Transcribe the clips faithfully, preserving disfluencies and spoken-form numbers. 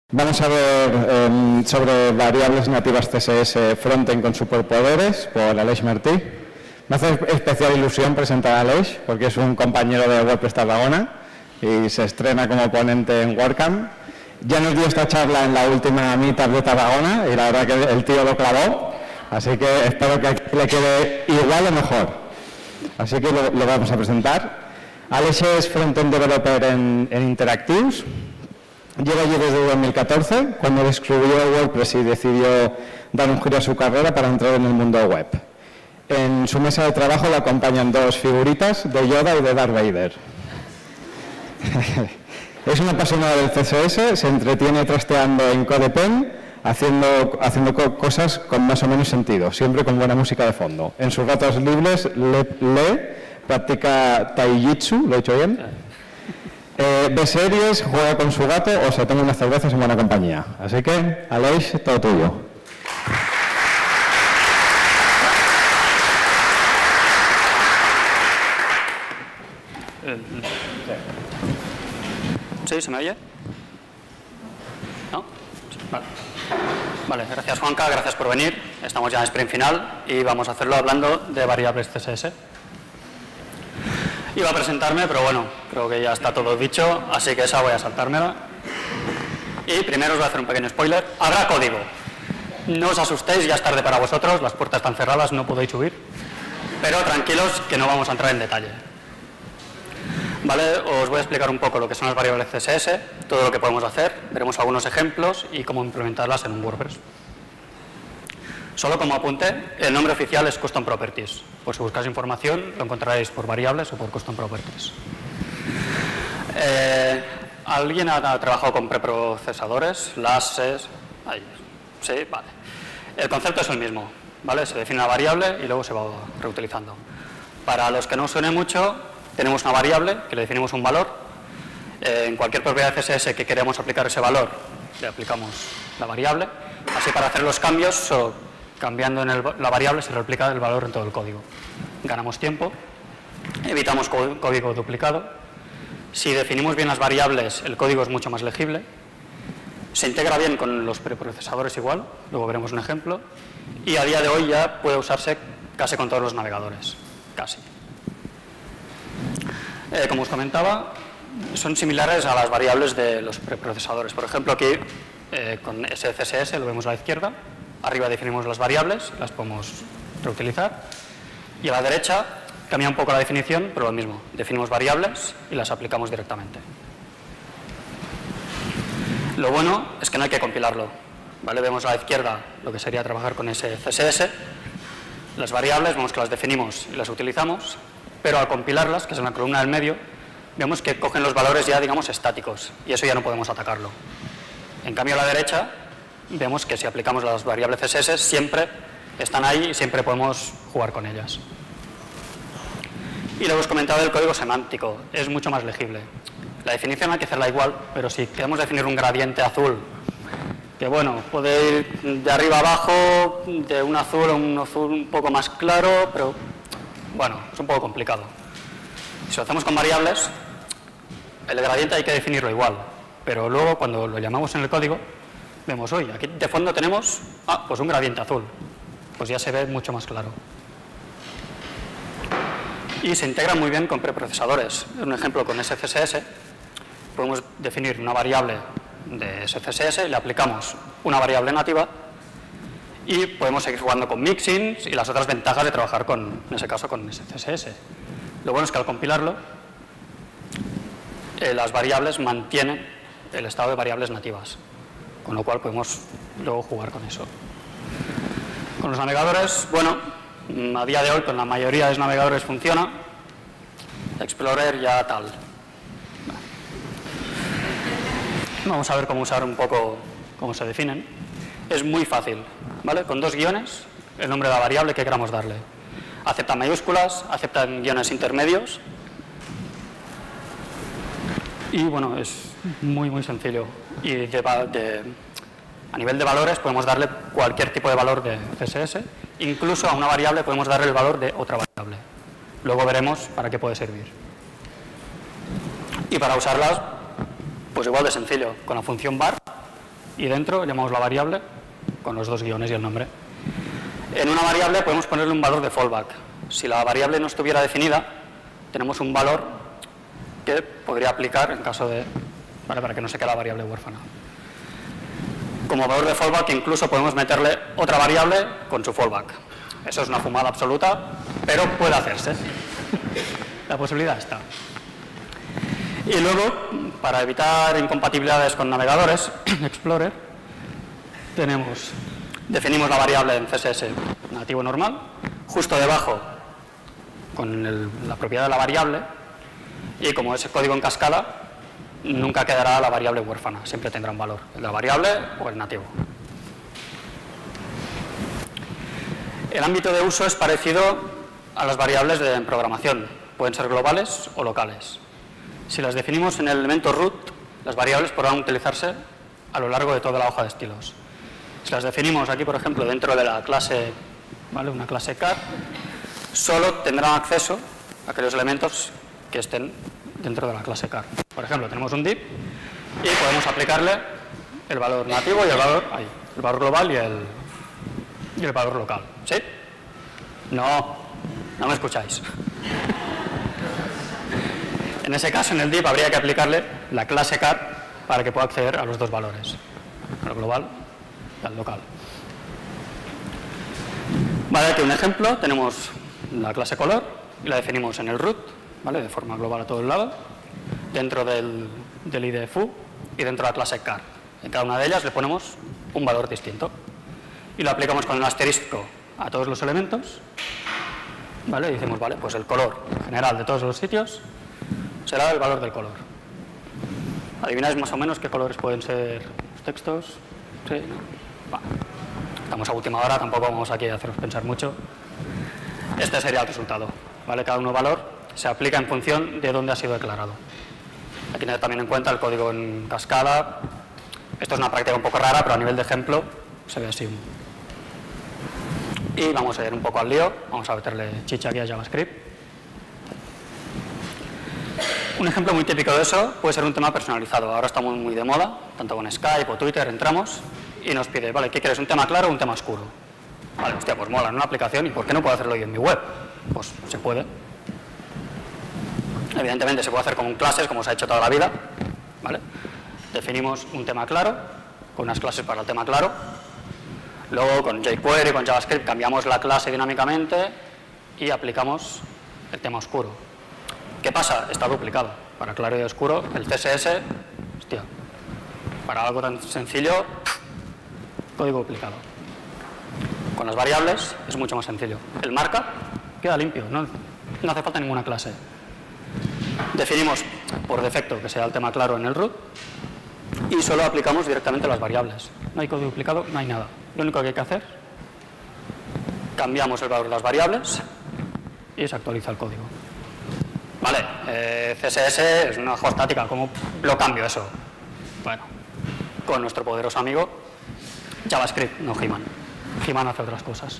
Vamos a ver eh, sobre variables nativas C S S frontend con superpoderes por Aleix Martí. Me hace especial ilusión presentar a Aleix porque es un compañero de WordPress Tarragona y se estrena como ponente en WordCamp. Ya nos dio esta charla en la última meetup de Tarragona y la verdad que el tío lo clavó, así que espero que aquí le quede igual o mejor. Así que lo, lo vamos a presentar. Aleix es frontend developer en, en Interactives. Lleva allí desde dos mil catorce, cuando descubrió WordPress y decidió dar un giro a su carrera para entrar en el mundo web. En su mesa de trabajo le acompañan dos figuritas de Yoda y de Darth Vader. Es una apasionada del C S S, se entretiene trasteando en CodePen, haciendo, haciendo cosas con más o menos sentido, siempre con buena música de fondo. En sus ratos libres lee, lee practica taijitsu, ¿lo he dicho bien? Eh, ve series, juega con su gato o se toma unas cervezas en buena compañía. Así que, Aleix, todo tuyo. ¿Sí? ¿Se me oye? ¿No? Vale. Vale, gracias Juanca, gracias por venir. Estamos ya en sprint final y vamos a hacerlo hablando de variables C S S. Iba a presentarme, pero bueno, creo que ya está todo dicho, así que esa voy a saltármela. Y primero os voy a hacer un pequeño spoiler. Habrá código. No os asustéis, ya es tarde para vosotros, las puertas están cerradas, no podéis subir. Pero tranquilos, que no vamos a entrar en detalle. Vale, os voy a explicar un poco lo que son las variables C S S, todo lo que podemos hacer, veremos algunos ejemplos y cómo implementarlas en un WordPress. Solo como apunte, el nombre oficial es Custom Properties. Por si buscáis información, lo encontraréis por variables o por Custom Properties. Eh, ¿Alguien ha trabajado con preprocesadores? Lashes. Ahí. Sí, vale. El concepto es el mismo, ¿vale? Se define una variable y luego se va reutilizando. Para los que no os suene mucho, tenemos una variable que le definimos un valor. Eh, en cualquier propiedad de C S S que queremos aplicar ese valor, le aplicamos la variable. Así, para hacer los cambios, so, cambiando en el, la variable se replica el valor en todo el código. Ganamos tiempo, evitamos código duplicado. Si definimos bien las variables, el código es mucho más legible. Se integra bien con los preprocesadores igual, luego veremos un ejemplo. Y a día de hoy ya puede usarse casi con todos los navegadores, casi. Eh, como os comentaba, son similares a las variables de los preprocesadores. Por ejemplo, aquí eh, con S C S S lo vemos a la izquierda. Arriba definimos las variables, las podemos reutilizar. Y a la derecha cambia un poco la definición, pero lo mismo. Definimos variables y las aplicamos directamente. Lo bueno es que no hay que compilarlo, ¿vale? Vemos a la izquierda lo que sería trabajar con S C S S. Las variables vemos que las definimos y las utilizamos, pero al compilarlas, que es en la columna del medio, vemos que cogen los valores ya, digamos, estáticos, y eso ya no podemos atacarlo. En cambio, a la derecha vemos que si aplicamos las variables C S S siempre están ahí y siempre podemos jugar con ellas. Y luego os comentaba del código semántico, es mucho más legible. La definición hay que hacerla igual, pero si queremos definir un gradiente azul, que bueno, puede ir de arriba a abajo, de un azul a un azul un poco más claro, pero bueno, es un poco complicado. Si lo hacemos con variables, el gradiente hay que definirlo igual, pero luego cuando lo llamamos en el código, vemos, oye, aquí de fondo tenemos, ah, pues un gradiente azul. Pues ya se ve mucho más claro. Y se integra muy bien con preprocesadores. Un ejemplo con S C S S, podemos definir una variable de S C S S, le aplicamos una variable nativa y podemos seguir jugando con mixins y las otras ventajas de trabajar con, en ese caso, con S C S S. Lo bueno es que al compilarlo, eh, las variables mantienen el estado de variables nativas, con lo cual podemos luego jugar con eso. Con los navegadores, bueno, a día de hoy con la mayoría de los navegadores funciona. Explorer ya tal. Vamos a ver cómo usar un poco cómo se definen. Es muy fácil, ¿vale? Con dos guiones, el nombre de la variable que queramos darle. Acepta mayúsculas, acepta guiones intermedios. Y bueno, es muy, muy sencillo. Y de, de, a nivel de valores podemos darle cualquier tipo de valor de C S S. Incluso a una variable podemos darle el valor de otra variable. Luego veremos para qué puede servir. Y para usarlas, pues igual de sencillo. Con la función var y dentro llamamos la variable con los dos guiones y el nombre. En una variable podemos ponerle un valor de fallback. Si la variable no estuviera definida, tenemos un valor que podría aplicar en caso de, ¿vale?, para que no se quede la variable huérfana. Como valor de fallback incluso podemos meterle otra variable con su fallback. Eso es una fumada absoluta, pero puede hacerse. La posibilidad está. Y luego, para evitar incompatibilidades con navegadores, Explorer, tenemos, definimos la variable en C S S nativo normal, justo debajo con el, la propiedad de la variable, y como es código en cascada, nunca quedará la variable huérfana, siempre tendrá un valor, el de la variable o el nativo. El ámbito de uso es parecido a las variables de programación, pueden ser globales o locales. Si las definimos en el elemento root, las variables podrán utilizarse a lo largo de toda la hoja de estilos. Si las definimos aquí, por ejemplo, dentro de la clase, ¿vale?, una clase car, solo tendrán acceso a aquellos elementos que estén dentro de la clase car. Por ejemplo, tenemos un div y podemos aplicarle el valor nativo y el valor, ahí, el valor global y el, y el valor local. ¿Sí? No, no me escucháis. En ese caso, en el div habría que aplicarle la clase car para que pueda acceder a los dos valores, al global y al local. Vale, aquí un ejemplo, tenemos la clase color y la definimos en el root, ¿vale?, de forma global a todo el lado, dentro del, del I D foo y dentro de la clase car. En cada una de ellas le ponemos un valor distinto y lo aplicamos con un asterisco a todos los elementos, ¿vale? Y decimos, vale, pues el color general de todos los sitios será el valor del color. ¿Adivináis más o menos qué colores pueden ser los textos? ¿Sí? Vale. Estamos a última hora, tampoco vamos aquí a haceros pensar mucho. Este sería el resultado, ¿vale? Cada uno valor se aplica en función de dónde ha sido declarado. Hay que tener también en cuenta el código en cascada. Esto es una práctica un poco rara, pero a nivel de ejemplo se ve así. Y vamos a ir un poco al lío, vamos a meterle chicha aquí a JavaScript. Un ejemplo muy típico de eso puede ser un tema personalizado. Ahora estamos muy de moda, tanto con Skype o Twitter, entramos y nos pide, vale, ¿qué quieres? ¿Un tema claro o un tema oscuro? Vale, hostia, pues mola en una aplicación, ¿y por qué no puedo hacerlo yo en mi web? Pues se puede. Evidentemente se puede hacer con clases, como se ha hecho toda la vida, ¿vale? Definimos un tema claro, con unas clases para el tema claro. Luego con jQuery, con JavaScript, cambiamos la clase dinámicamente y aplicamos el tema oscuro. ¿Qué pasa? Está duplicado. Para claro y oscuro, el C S S, hostia, para algo tan sencillo, código duplicado. Con las variables es mucho más sencillo. El markup queda limpio, no, no hace falta ninguna clase. Definimos por defecto que sea el tema claro en el root y solo aplicamos directamente las variables. No hay código duplicado, no hay nada. Lo único que hay que hacer, cambiamos el valor de las variables y se actualiza el código. Vale, eh, C S S es una hoja estática, ¿cómo lo cambio eso? Bueno, con nuestro poderoso amigo JavaScript, no He-Man. He-Man hace otras cosas.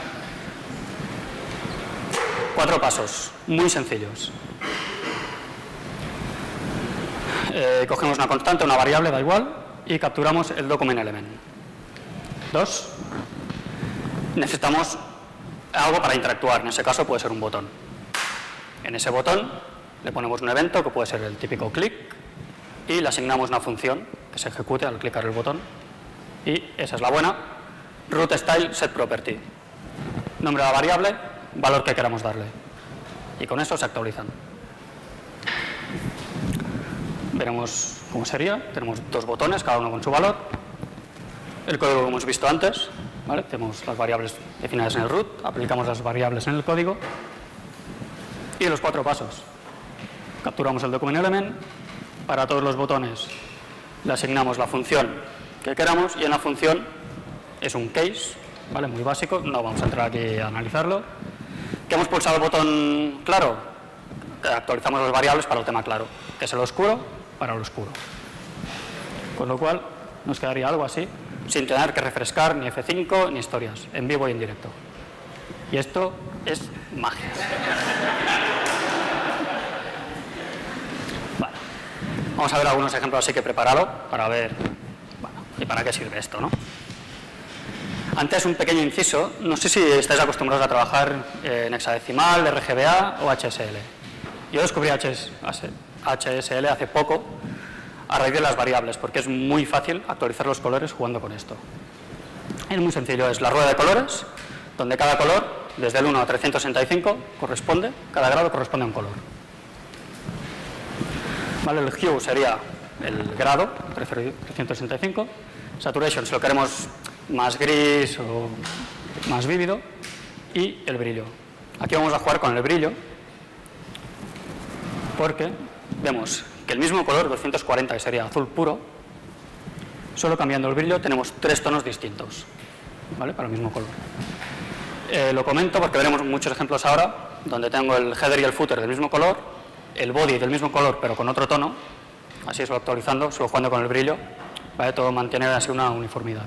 Cuatro pasos, muy sencillos. Eh, cogemos una constante, una variable, da igual, y capturamos el document element. Dos, necesitamos algo para interactuar, en ese caso puede ser un botón. En ese botón le ponemos un evento que puede ser el típico click y le asignamos una función que se ejecute al clicar el botón y esa es la buena. Root style set property, nombre de la variable, valor que queramos darle y con eso se actualizan. Veremos cómo sería. Tenemos dos botones, cada uno con su valor. El código que hemos visto antes, ¿vale? Tenemos las variables definidas en el root, aplicamos las variables en el código y los cuatro pasos. Capturamos el document element, para todos los botones le asignamos la función que queramos y en la función es un case, ¿vale? Muy básico, no vamos a entrar aquí a analizarlo. ¿Que hemos pulsado el botón claro? Actualizamos las variables para el tema claro, que es el oscuro para el oscuro. Con lo cual nos quedaría algo así, sin tener que refrescar ni F cinco ni historias, en vivo y en directo. Y esto es magia. Vale. Vamos a ver algunos ejemplos así que he preparado para ver. Bueno. ¿Y para qué sirve esto, no? Antes, un pequeño inciso. No sé si estáis acostumbrados a trabajar en hexadecimal, R G B A o H S L. Yo descubrí H S L hace poco a raíz de las variables, porque es muy fácil actualizar los colores jugando con esto. Es muy sencillo, es la rueda de colores, donde cada color, desde el uno a trescientos sesenta y cinco, corresponde, cada grado corresponde a un color. ¿Vale? El hue sería el grado, trescientos sesenta y cinco. Saturation, si lo queremos más gris o más vívido. Y el brillo. Aquí vamos a jugar con el brillo, porque vemos que el mismo color, doscientos cuarenta, que sería azul puro, solo cambiando el brillo tenemos tres tonos distintos, ¿vale? Para el mismo color. Eh, lo comento porque veremos muchos ejemplos ahora, donde tengo el header y el footer del mismo color, el body del mismo color pero con otro tono, así solo actualizando, solo jugando con el brillo, ¿vale? Todo mantener así una uniformidad.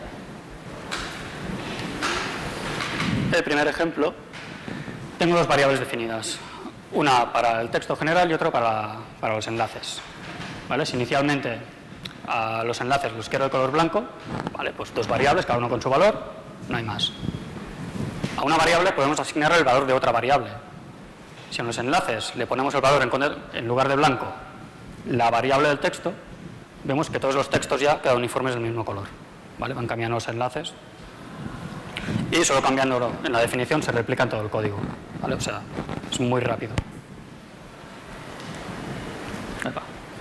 El primer ejemplo, tengo dos variables definidas, una para el texto general y otra para, para los enlaces, ¿vale? Si inicialmente a los enlaces los quiero de color blanco, ¿vale? Pues dos variables, cada uno con su valor, no hay más. A una variable podemos asignarle el valor de otra variable. Si en los enlaces le ponemos el valor en, en lugar de blanco, la variable del texto, vemos que todos los textos ya quedan uniformes del mismo color, ¿vale? Van cambiando los enlaces y solo cambiándolo en la definición se replica en todo el código, ¿vale? O sea, es muy rápido. Epa.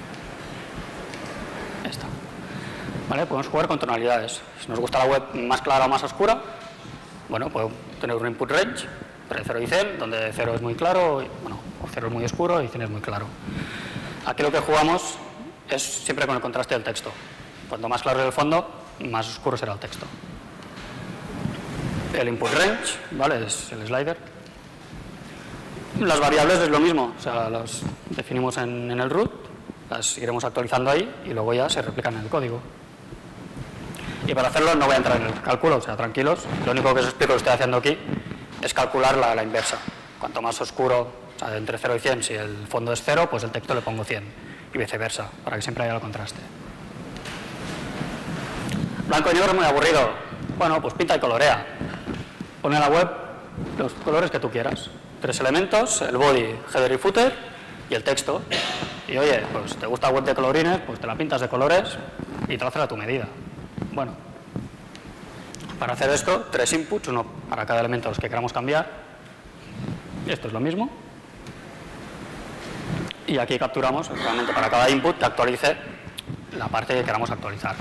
Esta. ¿Vale? Podemos jugar con tonalidades. Si nos gusta la web más clara o más oscura, bueno, puedo tener un input range entre cero y cien, donde cero es muy claro, y, bueno, o cero es muy oscuro y cien es muy claro. Aquí lo que jugamos es siempre con el contraste del texto. Cuanto más claro es el fondo, más oscuro será el texto. El input range, ¿vale? Es el slider. Las variables es lo mismo, o sea, las definimos en, en el root, las iremos actualizando ahí y luego ya se replican en el código. Y para hacerlo no voy a entrar en el cálculo, o sea, tranquilos. Lo único que os explico que estoy haciendo aquí es calcular la, la inversa. Cuanto más oscuro, o sea, entre cero y cien, si el fondo es cero, pues el texto le pongo cien y viceversa, para que siempre haya el contraste. Blanco y negro es muy aburrido. Bueno, pues pinta y colorea. Pone en la web los colores que tú quieras. Tres elementos, el body, header y footer y el texto. Y oye, pues te gusta web de colorines, pues te la pintas de colores y te la haces a tu medida. Bueno, para hacer esto, tres inputs, uno para cada elemento a los que queramos cambiar. Esto es lo mismo. Y aquí capturamos realmente para cada input que actualice la parte que queramos actualizar.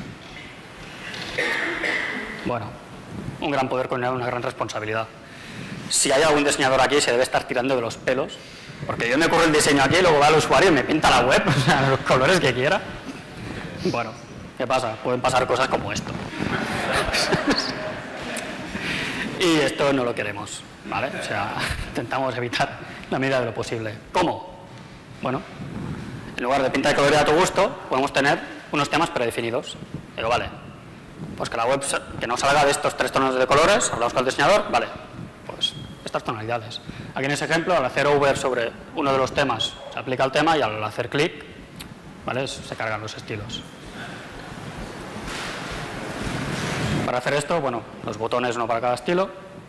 Bueno, un gran poder con una gran responsabilidad. Si hay algún diseñador aquí, se debe estar tirando de los pelos, porque yo me ocurre el diseño aquí y luego va al usuario y me pinta la web, o sea, los colores que quiera. Bueno, ¿qué pasa? Pueden pasar cosas como esto. Y esto no lo queremos, ¿vale? O sea, intentamos evitar la medida de lo posible. ¿Cómo? Bueno, en lugar de pinta y colorear a tu gusto, podemos tener unos temas predefinidos. Pero vale, pues que la web que no salga de estos tres tonos de colores, hablamos con el diseñador, vale, pues estas tonalidades. Aquí en ese ejemplo, al hacer over sobre uno de los temas, se aplica el tema y al hacer clic, ¿vale? Se cargan los estilos. Para hacer esto, bueno, los botones uno para cada estilo.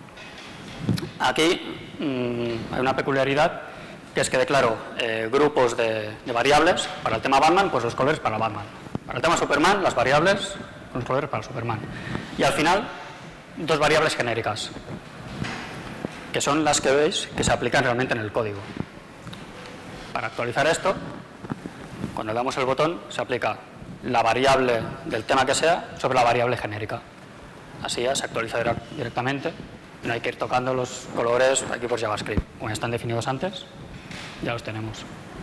Aquí mmm, hay una peculiaridad, que es que declaro eh, grupos de, de variables. Para el tema Batman, pues los colores para Batman. Para el tema Superman, las variables con los colores para Superman. Y al final, dos variables genéricas, que son las que veis que se aplican realmente en el código. Para actualizar esto, cuando le damos el botón, se aplica la variable del tema que sea sobre la variable genérica. Así ya se actualiza directamente, no hay que ir tocando los colores aquí por JavaScript. Como ya están definidos antes, ya los tenemos.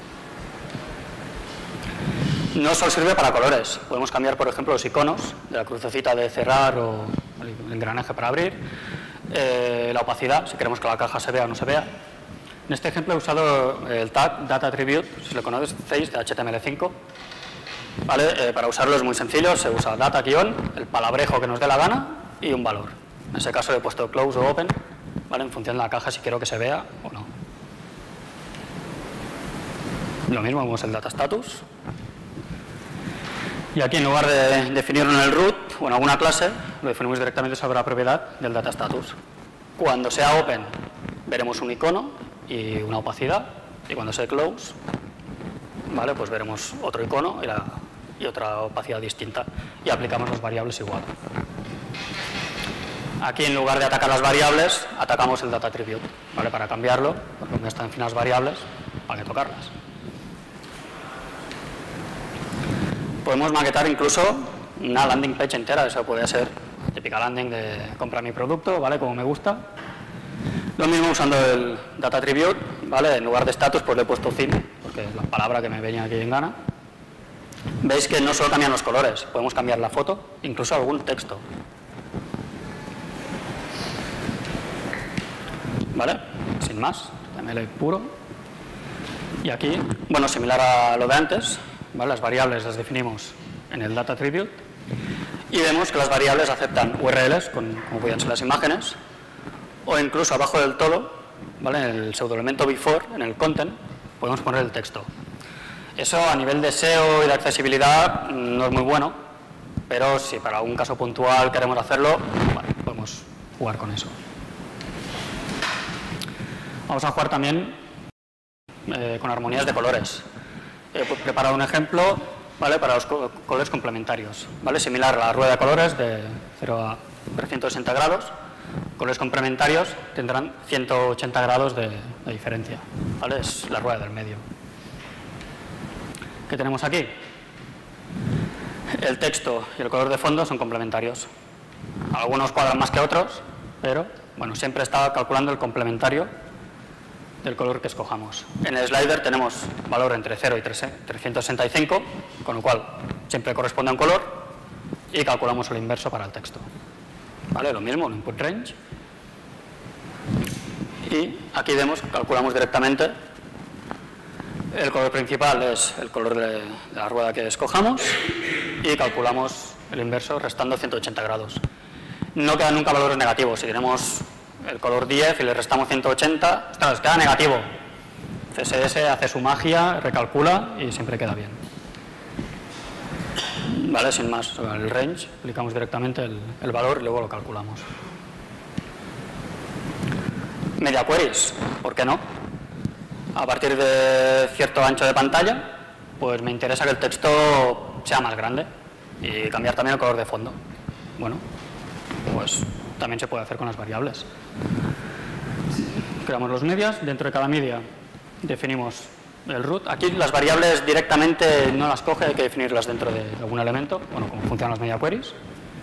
No solo sirve para colores, podemos cambiar, por ejemplo, los iconos de la crucecita de cerrar o el engranaje para abrir, eh, la opacidad, si queremos que la caja se vea o no se vea. En este ejemplo he usado el tag Data Attribute, si lo conocéis, de H T M L cinco. ¿Vale? Eh, para usarlo es muy sencillo, se usa data guión, el palabrejo que nos dé la gana y un valor. En ese caso he puesto close o open, ¿vale? En función de la caja si quiero que se vea o no. Lo mismo, vemos el data status. Y aquí, en lugar de definirlo en el root o en alguna clase, lo definimos directamente sobre la propiedad del data status. Cuando sea open, veremos un icono y una opacidad, y cuando sea close, ¿vale? Pues veremos otro icono y, la, y otra opacidad distinta, y aplicamos las variables igual. Aquí, en lugar de atacar las variables, atacamos el data attribute, ¿vale? Para cambiarlo, porque como están en fin las variables, ¿para qué tocarlas? Podemos maquetar incluso una landing page entera, eso puede ser típica landing de compra mi producto, ¿vale? Como me gusta. Lo mismo usando el data attribute, ¿vale? En lugar de status, pues le he puesto theme, porque es la palabra que me venía aquí en gana. Veis que no solo cambian los colores, podemos cambiar la foto, incluso algún texto. ¿Vale? Sin más, H T M L puro. Y aquí, bueno, similar a lo de antes, ¿vale? Las variables las definimos en el data attribute y vemos que las variables aceptan U R Ls, con, como podían ser las imágenes, o incluso abajo del todo, ¿vale? En el pseudoelemento before, en el content, podemos poner el texto. Eso a nivel de S E O y de accesibilidad no es muy bueno, pero si para algún caso puntual queremos hacerlo, bueno, podemos jugar con eso. Vamos a jugar también eh, con armonías de colores. He preparado un ejemplo, ¿vale? Para los co colores complementarios, ¿vale? Similar a la rueda de colores de cero a ciento sesenta grados. Colores complementarios tendrán ciento ochenta grados de, de diferencia, ¿vale? Es la rueda del medio. ¿Qué tenemos aquí? El texto y el color de fondo son complementarios. Algunos cuadran más que otros, pero bueno, siempre está calculando el complementario del color que escojamos. En el slider tenemos valor entre cero y trescientos sesenta y cinco, con lo cual siempre corresponde a un color, y calculamos el inverso para el texto. ¿Vale? Lo mismo, el input range. Y aquí vemos, calculamos directamente el color principal es el color de, de la rueda que escojamos, y calculamos el inverso restando ciento ochenta grados. No quedan nunca valores negativos. Si tenemos el color diez y le restamos ciento ochenta, ostras, queda negativo. C S S hace su magia, recalcula y siempre queda bien. Vale, sin más, sobre el range, aplicamos directamente el, el valor y luego lo calculamos. Media queries, ¿por qué no? A partir de cierto ancho de pantalla, pues me interesa que el texto sea más grande y cambiar también el color de fondo. Bueno, pues también se puede hacer con las variables. Creamos los medias, dentro de cada media definimos el root. Aquí las variables directamente no las coge, hay que definirlas dentro de algún elemento, bueno, como funcionan las media queries.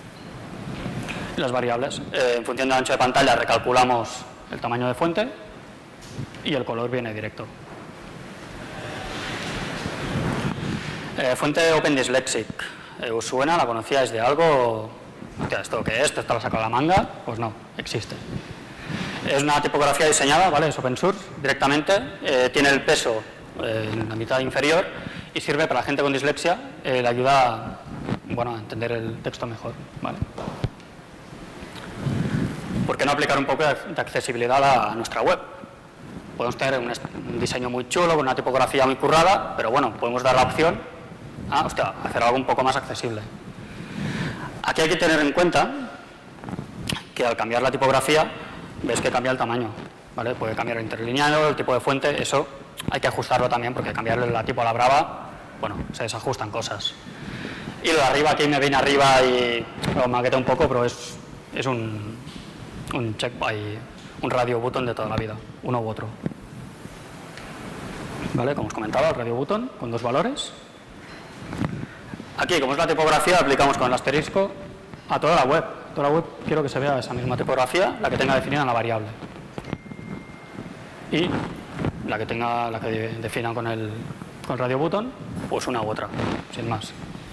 Y las variables, eh, en función del ancho de pantalla recalculamos el tamaño de fuente y el color viene directo. Eh, fuente Open Dyslexic, eh, ¿os suena? ¿La conocíais de algo? Hostia, ¿esto qué es? ¿Esto está la sacado de la manga? Pues no, existe. Es una tipografía diseñada, ¿vale? Es open source directamente, eh, tiene el peso eh, en la mitad inferior y sirve para la gente con dislexia, eh, le ayuda a, bueno, a entender el texto mejor, ¿vale? ¿Por qué no aplicar un poco de accesibilidad a nuestra web? Podemos tener un, un diseño muy chulo, con una tipografía muy currada, pero bueno, podemos dar la opción a, hostia, hacer algo un poco más accesible. Aquí hay que tener en cuenta que al cambiar la tipografía, ves que cambia el tamaño, ¿vale? Puede cambiar el interlineado, el tipo de fuente, eso hay que ajustarlo también, porque cambiarle la tipo a la brava, bueno, se desajustan cosas. Y lo de arriba, aquí me viene arriba y lo maqueté un poco, pero es, es un, un check by, un radio button de toda la vida, uno u otro. ¿Vale? Como os comentaba, el radio button con dos valores. Aquí, como es la tipografía, aplicamos con el asterisco a toda la web. Toda la web quiero que se vea esa misma tipografía, la que tenga definida en la variable. Y la que tenga, la que defina con el, con el radio button, pues una u otra, sin más.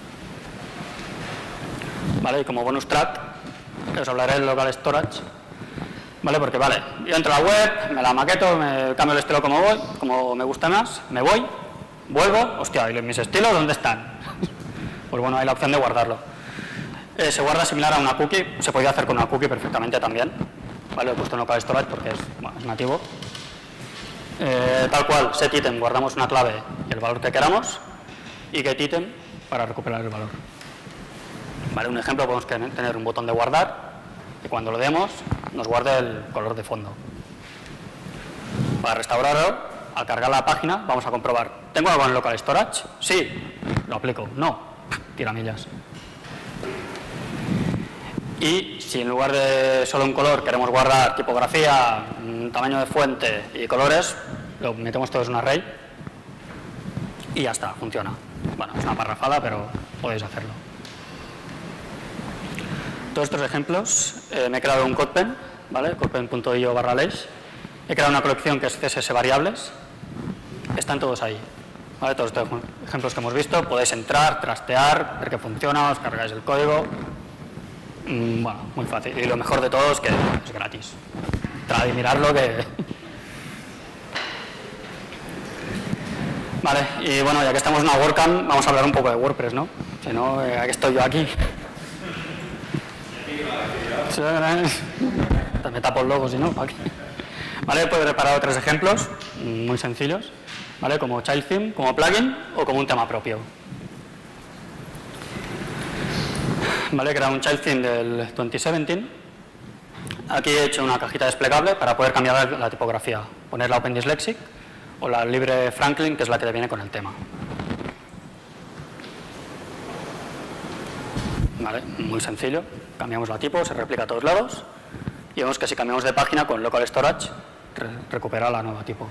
Vale, y como bonus track, os hablaré del local storage. Vale, porque vale, yo entro a la web, me la maqueto, me cambio el estilo como voy, como me gusta más, me voy, vuelvo, hostia, ¿y mis estilos dónde están? Pues bueno, hay la opción de guardarlo. Eh, se guarda similar a una cookie, se podría hacer con una cookie perfectamente también. Vale, he puesto en local storage porque es, bueno, es nativo. Eh, tal cual, set item, guardamos una clave y el valor que queramos, y get item, para recuperar el valor. Vale, un ejemplo, podemos tener un botón de guardar y cuando lo demos nos guarde el color de fondo. Para restaurarlo, al cargar la página, vamos a comprobar. ¿Tengo algo en local storage? Sí, lo aplico. No, tiramillas. Y si en lugar de solo un color queremos guardar tipografía, tamaño de fuente y colores, lo metemos todos en un array y ya está, funciona. Bueno, es una parrafada, pero podéis hacerlo. Todos estos ejemplos, eh, me he creado un CodePen, ¿vale? codepen punto i o barra Aleix. He creado una colección que es C S S variables. Están todos ahí. ¿Vale? Todos estos ejemplos que hemos visto, podéis entrar, trastear, ver que funciona, os cargáis el código. Mm, bueno, muy fácil. Y lo mejor de todo es que es gratis. Tratad de mirarlo que... Vale, y bueno, ya que estamos en una WordCamp, vamos a hablar un poco de WordPress, ¿no? Si no, eh, aquí estoy yo aquí. Me tapo el logo, si no, aquí. Vale, he preparado tres ejemplos muy sencillos, ¿vale? Como child theme, como plugin o como un tema propio. Vale, he creado un child theme del dos mil diecisiete. Aquí he hecho una cajita desplegable para poder cambiar la tipografía, poner la Open Dyslexic o la Libre Franklin, que es la que te viene con el tema. Vale, muy sencillo. Cambiamos la tipo, se replica a todos lados y vemos que si cambiamos de página con local storage re recupera la nueva tipo.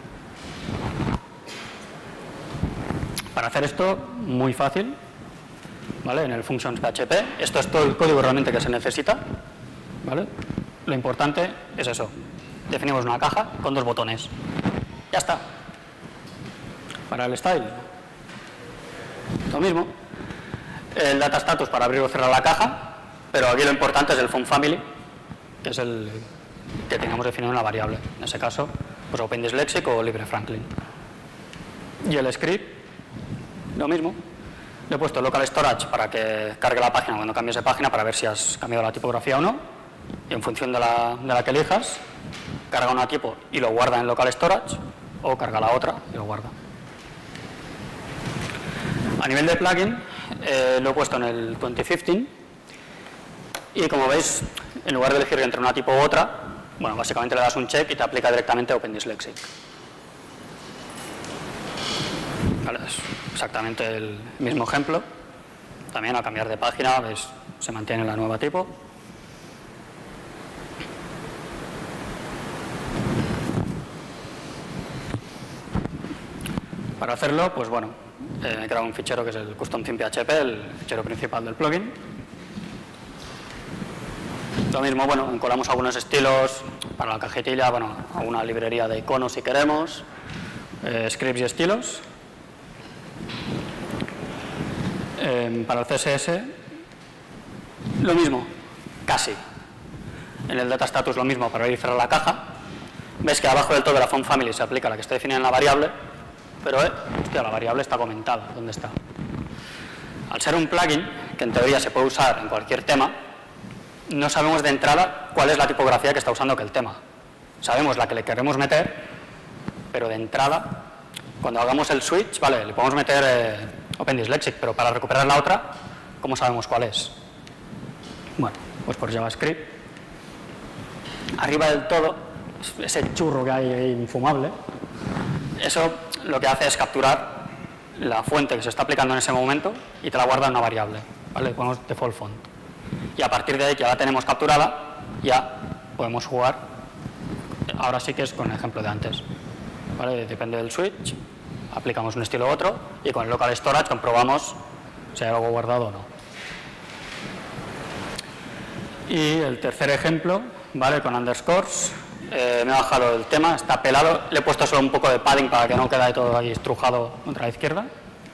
Para hacer esto, muy fácil, ¿vale? En el functions P H P, esto es todo el código realmente que se necesita, ¿vale? Lo importante es eso, definimos una caja con dos botones, ya está. Para el style, lo mismo, el data status para abrir o cerrar la caja, pero aquí lo importante es el font family, que es el que tengamos definido en la variable. En ese caso, pues Open Dyslexic o Libre Franklin. Y el script, lo mismo. Le he puesto local storage para que cargue la página cuando cambies de página para ver si has cambiado la tipografía o no. Y en función de la, de la que elijas, carga una tipo y lo guarda en local storage o carga la otra y lo guarda. A nivel de plugin, eh, lo he puesto en el dos mil quince. Y como veis, en lugar de elegir entre una tipo u otra, bueno, básicamente le das un check y te aplica directamente Open Dyslexic. Vale, es exactamente el mismo ejemplo. También al cambiar de página, veis, se mantiene la nueva tipo. Para hacerlo, pues bueno, eh, he creado un fichero que es el custom theme P H P, el fichero principal del plugin. Lo mismo, bueno, encolamos algunos estilos para la cajetilla, bueno, alguna librería de iconos si queremos, eh, scripts y estilos. Eh, para el C S S, lo mismo, casi. En el data status lo mismo para abrir y cerrar la caja. Ves que abajo del todo de la font family se aplica la que está definida en la variable, pero eh, hostia, la variable está comentada, ¿dónde está? Al ser un plugin, que en teoría se puede usar en cualquier tema, no sabemos de entrada cuál es la tipografía que está usando aquel tema. Sabemos la que le queremos meter, pero de entrada, cuando hagamos el switch, vale, le podemos meter eh, Open Dyslexic, pero para recuperar la otra, ¿cómo sabemos cuál es? Bueno, pues por JavaScript. Arriba del todo, ese churro que hay ahí infumable, eso lo que hace es capturar la fuente que se está aplicando en ese momento y te la guarda en una variable, ¿vale? Le ponemos default font. Y a partir de ahí, que ya la tenemos capturada, ya podemos jugar. Ahora sí que es con el ejemplo de antes, ¿vale? Depende del switch, aplicamos un estilo u otro y con el local storage comprobamos si hay algo guardado o no. Y el tercer ejemplo, ¿vale? Con underscores, eh, me he bajado el tema, está pelado, le he puesto solo un poco de padding para que no quede todo ahí estrujado contra la izquierda.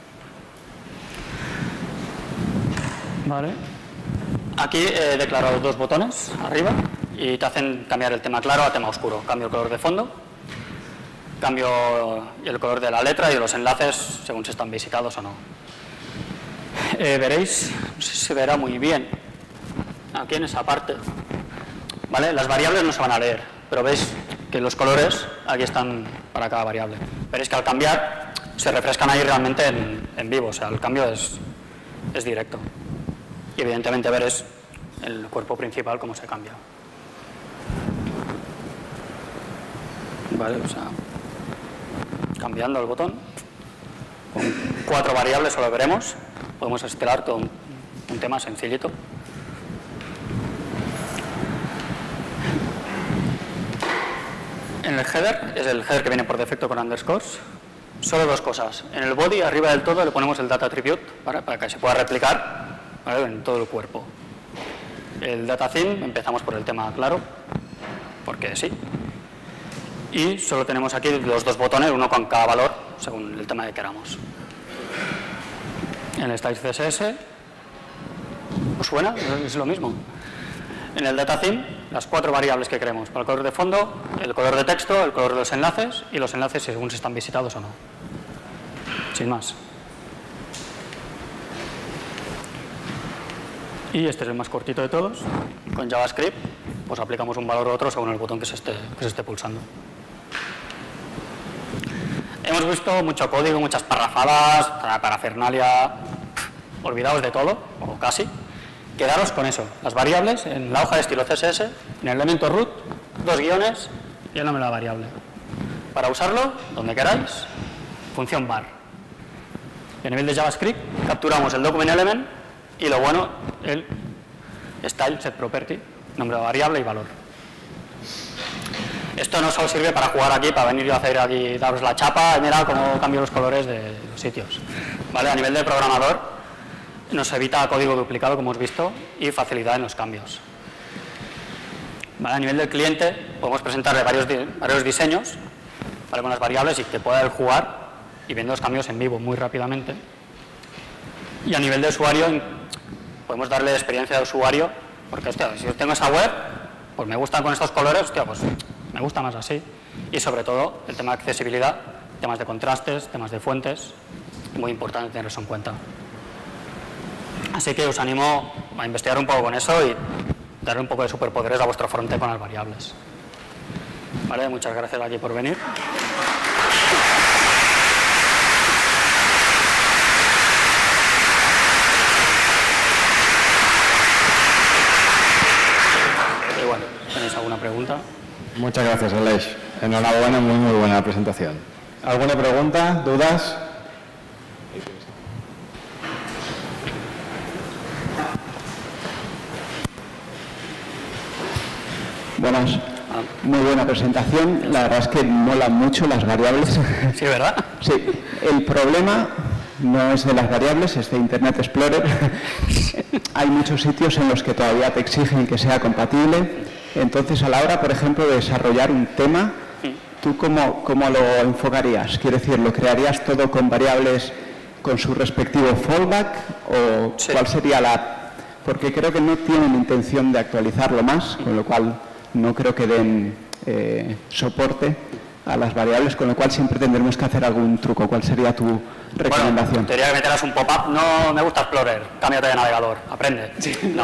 Vale. Aquí he declarado dos botones arriba y te hacen cambiar el tema claro a tema oscuro. Cambio el color de fondo, cambio el color de la letra y de los enlaces según si están visitados o no. Eh, veréis, no sé si se verá muy bien, aquí en esa parte, ¿vale? Las variables no se van a leer, pero veis que los colores aquí están para cada variable. Veréis que al cambiar se refrescan ahí realmente en, en vivo, o sea, el cambio es, es directo. Y evidentemente ver es el cuerpo principal cómo se cambia. Vale, o sea, cambiando el botón. Con cuatro variables solo veremos. Podemos estelar todo un, un tema sencillito. En el header, es el header que viene por defecto con underscores, solo dos cosas. En el body, arriba del todo, le ponemos el data attribute, ¿vale?, para que se pueda replicar, ¿vale?, en todo el cuerpo. El data theme, empezamos por el tema claro, porque sí. Y solo tenemos aquí los dos botones, uno con cada valor, según el tema que queramos. En el style C S S, ¿os suena? Es lo mismo. En el data theme, las cuatro variables que queremos, para el color de fondo, el color de texto, el color de los enlaces y los enlaces según si están visitados o no. Sin más. Y este es el más cortito de todos. Con JavaScript, pues aplicamos un valor u otro según el botón que se esté, que se esté pulsando. Hemos visto mucho código, muchas parrafadas, parafernalia, olvidaos de todo, o casi. Quedaros con eso, las variables en la hoja de estilo C S S, en el elemento root, dos guiones y el nombre de la variable. Para usarlo, donde queráis, función var. Y a nivel de JavaScript, capturamos el document element y lo bueno, el style set property, nombre de variable y valor. Esto no solo sirve para jugar aquí, para venir yo a hacer aquí, daros la chapa y mira cómo cambio los colores de los sitios. ¿Vale? A nivel de programador, nos evita código duplicado, como hemos visto, y facilidad en los cambios. ¿Vale? A nivel del cliente, podemos presentarle varios, varios diseños, ¿vale?, con las variables y que pueda él jugar y viendo los cambios en vivo muy rápidamente. Y a nivel de usuario, podemos darle experiencia de usuario, porque, hostia, si yo tengo esa web, pues me gustan con estos colores, hostia, pues me gusta más así. Y sobre todo, el tema de accesibilidad, temas de contrastes, temas de fuentes, muy importante tener eso en cuenta. Así que os animo a investigar un poco con eso y darle un poco de superpoderes a vuestro frontend con las variables. Vale, muchas gracias aquí por venir. Y bueno, ¿tenéis alguna pregunta? Muchas gracias, Aleix. Enhorabuena, muy muy buena la presentación. ¿Alguna pregunta? ¿Dudas? Buenas. Muy buena presentación. La verdad es que molan mucho las variables. Sí, ¿verdad? Sí. El problema no es de las variables, es de Internet Explorer. Hay muchos sitios en los que todavía te exigen que sea compatible. Entonces, a la hora, por ejemplo, de desarrollar un tema, ¿tú cómo, cómo lo enfocarías? Quiero decir, ¿lo crearías todo con variables con su respectivo fallback? ¿O sí. cuál sería la...? Porque creo que no tienen intención de actualizarlo más, con lo cual no creo que den eh, soporte a las variables, con lo cual siempre tendremos que hacer algún truco. ¿Cuál sería tu recomendación? Bueno, tendría que meterás un pop-up. No me gusta Explorer, cámbiate de navegador, aprende. Sí. No.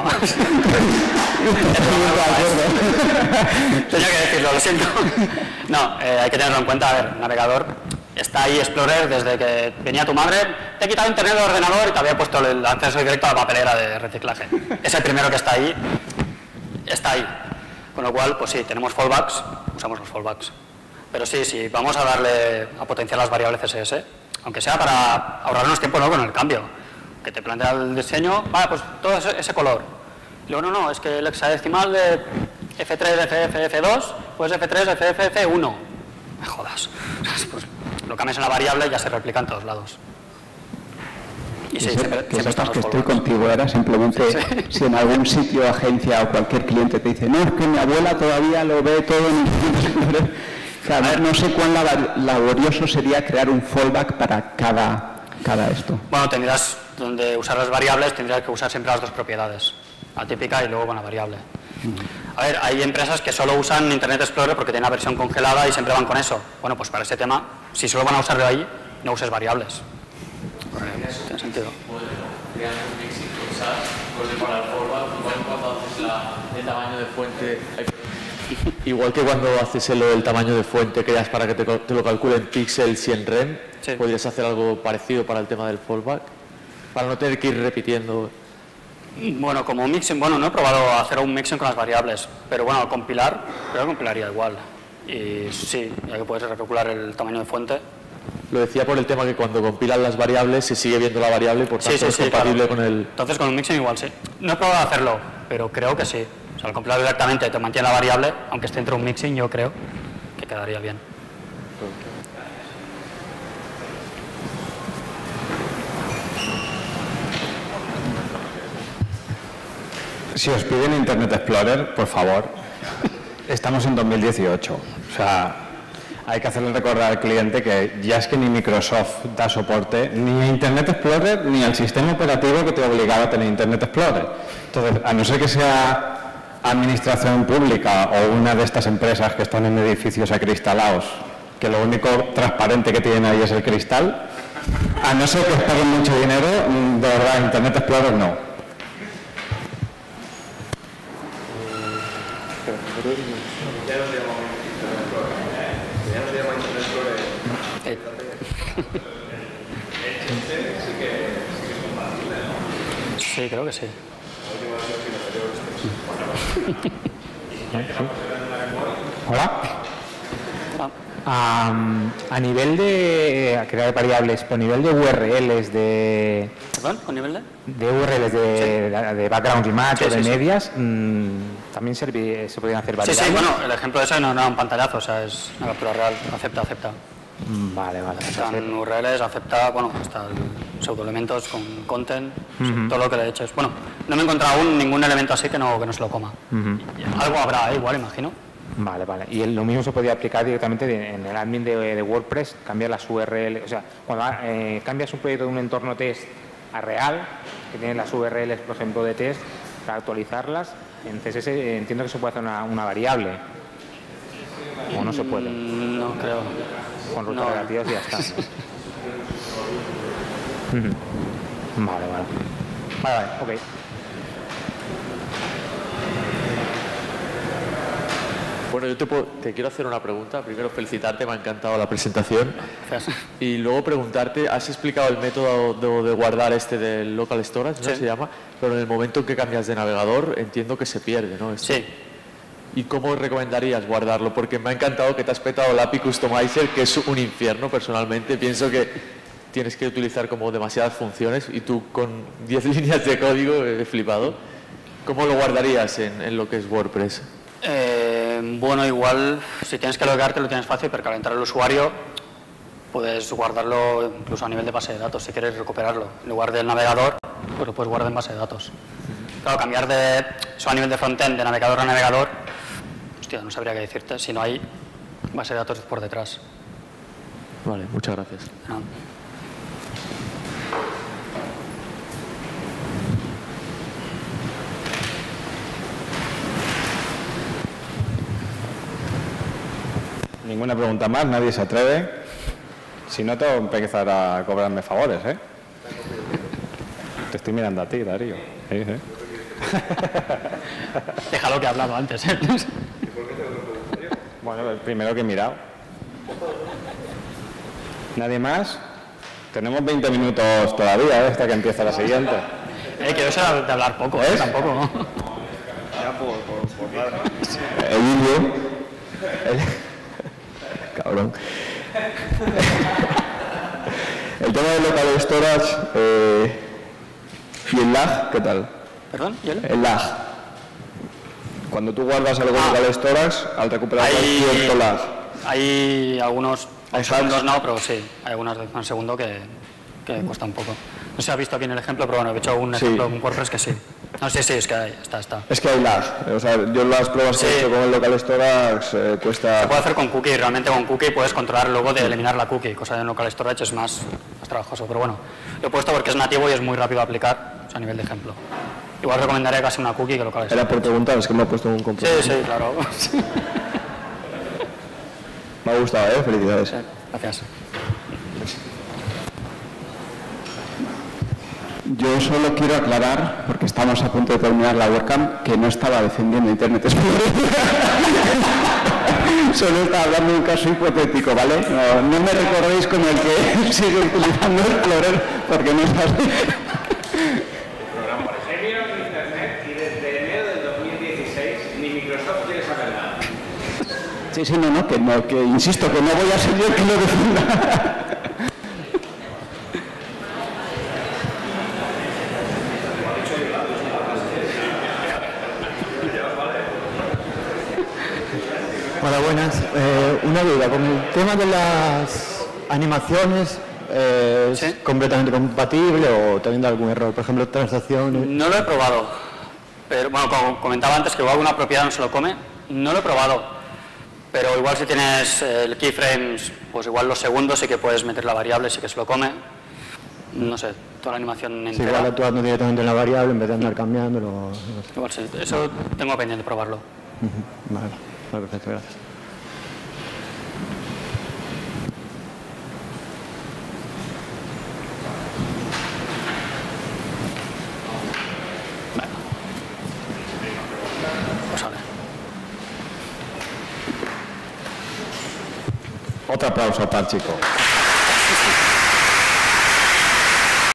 Tenía que decirlo, lo siento. No, eh, hay que tenerlo en cuenta. A ver, navegador, está ahí Explorer desde que venía tu madre, te he quitado internet del ordenador y te había puesto el acceso directo a la papelera de reciclaje. Es el primero que está ahí, está ahí. Con lo cual, pues sí, tenemos fallbacks, usamos los fallbacks. Pero sí, sí, vamos a darle a potenciar las variables C S S, aunque sea para ahorrarnos tiempo luego con el cambio. Que te plantea el diseño, vale, pues todo ese, ese color. Y luego, no, no, es que el hexadecimal de F tres, F F, F dos, pues F tres, F F, F uno. Me jodas. Pues lo cambias en la variable y ya se replica en todos lados. Y sí, que siempre, que siempre sepas que estoy contigo, era simplemente sí, sí. Si en algún sitio, agencia o cualquier cliente te dice, no, es que mi abuela todavía lo ve todo en el... Claro, no sé cuán laborioso sería crear un fallback para cada, cada esto. Bueno, tendrás, donde usar las variables, tendrías que usar siempre las dos propiedades, la típica y luego con la variable. Uh-huh. A ver, hay empresas que solo usan Internet Explorer porque tienen la versión congelada y siempre van con eso. Bueno, pues para ese tema, si solo van a usarlo ahí, no uses variables. Tiene sentido. Creas un mix y usas pues para el fallback, igual cuando haces la, el tamaño de fuente, igual que cuando haces el, el tamaño de fuente creas para que te, te lo calcule en píxeles y en rem, sí. ¿Podrías hacer algo parecido para el tema del fallback? Para no tener que ir repitiendo. Bueno, como mixing, bueno, no he probado hacer un mixing con las variables, pero bueno, al compilar, creo que compilaría igual. Y sí, ya que puedes recalcular el tamaño de fuente. Lo decía por el tema que cuando compilan las variables se sigue viendo la variable y por tanto sí, sí, es sí, compatible claro. con el... Entonces con un mixing igual sí. No he probado hacerlo, pero creo que sí. O sea, al compilar directamente te mantiene la variable, aunque esté dentro de un mixing, yo creo que quedaría bien. Si os piden Internet Explorer, por favor, estamos en dos mil dieciocho. O sea, hay que hacerle recordar al cliente que ya es que ni Microsoft da soporte ni a Internet Explorer ni al sistema operativo que te obligaba a tener Internet Explorer. Entonces, a no ser que sea administración pública o una de estas empresas que están en edificios acristalados, que lo único transparente que tienen ahí es el cristal, a no ser que os paguen mucho dinero, de verdad, Internet Explorer no. Sí, creo que sí. Hola. Um, a nivel de a crear variables, por nivel de U R Ls de... ¿Perdón? ¿Con nivel de? De U R Ls de, Sí. de background image Sí, o de sí, sí. medias, mmm, también serví- se podrían hacer Sí, variables. sí, bueno, el ejemplo de ese no, no era un pantallazo, o sea, es una captura real, acepta, acepta. Mm, Vale, vale. Están U R Ls, acepta, bueno, hasta pseudoelementos con content, Ujú. todo lo que le eches. Bueno, no me he encontrado aún ningún elemento así que no, que no se lo coma. Ujú. Algo habrá, ¿eh? Igual, imagino. Vale, vale. Y el- lo mismo se podría aplicar directamente de- en el admin de, de WordPress, cambiar las U R L. O sea, cuando eh, cambias un proyecto de un entorno test a real, que tiene las U R Ls, por ejemplo, de test, para actualizarlas, en C S S eh, entiendo que se puede hacer una, una variable. O no se puede. Mm, No creo. Con rutas No. relativas y ya está. Ujú. Vale, vale. Vale, vale, ok. Bueno, yo te, puedo- te quiero hacer una pregunta. Primero, felicitarte, me ha encantado la presentación. Gracias. Y luego preguntarte, has explicado el método de, de guardar este del local storage, ¿no? Sí. Se llama, pero en el momento en que cambias de navegador entiendo que se pierde, ¿no? Esto. Sí. ¿Y cómo recomendarías guardarlo? Porque me ha encantado que te has petado el A P I Customizer, que es un infierno personalmente. Pienso que tienes que utilizar como demasiadas funciones y tú con diez líneas de código he flipado. ¿Cómo lo guardarías en, en lo que es WordPress? Eh, bueno, igual, si tienes que logarte lo tienes fácil, pero al entrar el usuario puedes guardarlo incluso a nivel de base de datos, si quieres recuperarlo. En lugar del navegador, pues lo puedes guardar en base de datos. Claro, cambiar de eso a nivel de frontend, de navegador a navegador, hostia, no sabría qué decirte, si no hay base de datos por detrás. Vale, muchas gracias. No. Ninguna pregunta más, nadie se atreve. Si no, tengo que empezar a cobrarme favores, ¿eh? Te estoy mirando a ti, Darío. Sí, sí. Déjalo que he hablado antes. ¿eh? Bueno, el primero que he mirado. ¿Nadie más? Tenemos veinte minutos todavía, ¿eh? Hasta que empieza la siguiente. Eh, que yo sé de hablar poco, ¿eh? ¿Ves? Tampoco, ¿no? El vídeo. Cabrón. El tema del local storage eh, y el lag, ¿qué tal? ¿Perdón? ¿Y él? El lag. Cuando tú guardas algo en Ah. local storage, al recuperar Hay, cierto lag. hay algunos Hay segundos hacks. no, pero sí, hay algunas de un segundo que, que cuesta un poco. No se ha visto aquí en el ejemplo, pero bueno, he hecho un Sí. ejemplo con WordPress que sí. No, sí, sí, es que hay, está, está. Es que hay lag. O sea, yo las pruebas que Sí. he hecho con el local storage eh, cuesta... Se puede hacer con cookie, realmente con cookie puedes controlar luego de eliminar la cookie, cosa de local storage es más, más trabajoso, pero bueno, lo he puesto porque es nativo y es muy rápido de aplicar, o sea, a nivel de ejemplo. Igual recomendaría casi una cookie que local storage. Era por preguntar, es que me ha puesto un Sí, compromiso. sí, claro. Me ha gustado, ¿eh? Felicidades. Sí, gracias. Yo solo quiero aclarar, porque estamos a punto de terminar la webcam, que no estaba defendiendo Internet Explorer. Solo estaba hablando de un caso hipotético, ¿vale? No, no me recordéis con el que sigue utilizando Explorer, porque no es así. programa por ejemplo en Internet y desde enero del dos mil dieciséis ni Microsoft quiere saber nada. Sí, sí, no, no, que, no, que insisto, que no voy a ser yo quien lo defienda. Hola, buenas. Eh, una duda, con el tema de las animaciones, eh, ¿es ¿Sí? completamente compatible o teniendo algún error? Por ejemplo, transacciones. No lo he probado, pero bueno, como comentaba antes que igual una propiedad no se lo come, no lo he probado, pero igual si tienes el keyframes, pues igual los segundos sí que puedes meter la variable, sí que se lo come, no sé, toda la animación Si entera. igual actuando directamente en la variable en vez de andar cambiándolo. No sé. Igual sí, eso tengo pendiente de probarlo. Ujú, Vale, vale, perfecto, gracias. Pues a ver. Otro aplauso para el chico. Sí, sí.